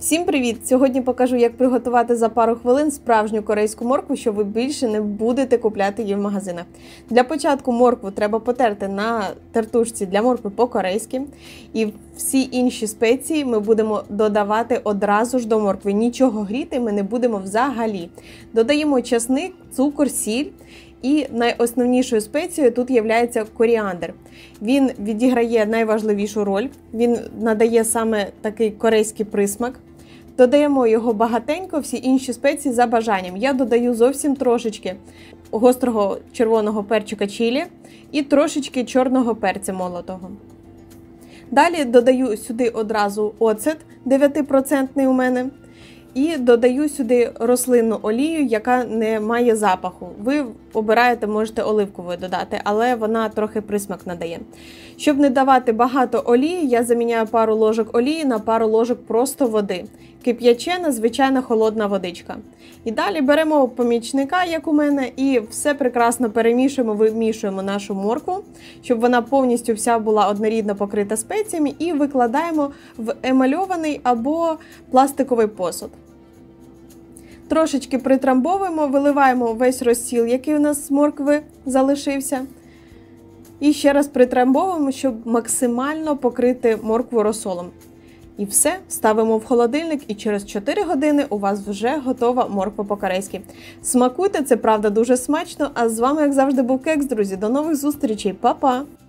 Всім привіт! Сьогодні покажу, як приготувати за пару хвилин справжню корейську моркву, щоб ви більше не будете купляти її в магазинах. Для початку моркву треба потерти на тертушці для моркви по-корейськи. І всі інші спеції ми будемо додавати одразу ж до моркви. Нічого гріти ми не будемо взагалі. Додаємо часник, цукор, сіль. І найосновнішою спецією тут є коріандр. Він відіграє найважливішу роль, він надає саме такий корейський присмак. Додаємо його багатенько, всі інші спеції за бажанням. Я додаю зовсім трошечки гострого червоного перчика чилі і трошечки чорного перця молотого. Далі додаю сюди одразу оцет 9% у мене. І додаю сюди рослинну олію, яка не має запаху. Ви обираєте, можете оливковою додати, але вона трохи присмак надає. Щоб не давати багато олії, я заміняю пару ложок олії на пару ложок просто води. Кип'ячена, звичайна холодна водичка. І далі беремо помічника, як у мене, і все прекрасно перемішуємо, вимішуємо нашу моркву, щоб вона повністю вся була однорідно покрита спеціями, і викладаємо в емальований або пластиковий посуд. Трошечки притрамбовуємо, виливаємо весь розсіл, який у нас з моркви залишився. І ще раз притрамбовуємо, щоб максимально покрити моркву розсолом. І все, ставимо в холодильник, і через 4 години у вас вже готова морква по-корейськи. Смакуйте, це правда дуже смачно, а з вами, як завжди, був Кекс, друзі. До нових зустрічей, па-па!